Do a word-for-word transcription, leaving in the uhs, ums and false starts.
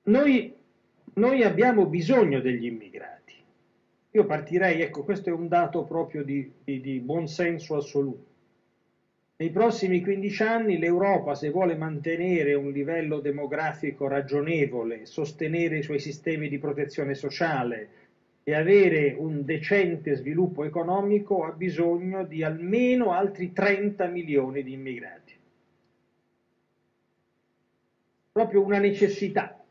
noi, noi abbiamo bisogno degli immigrati. Io partirei, ecco, questo è un dato proprio di, di, di buonsenso assoluto. Nei prossimi quindici anni l'Europa, se vuole mantenere un livello demografico ragionevole, sostenere i suoi sistemi di protezione sociale e avere un decente sviluppo economico, ha bisogno di almeno altri trenta milioni di immigrati. Proprio una necessità.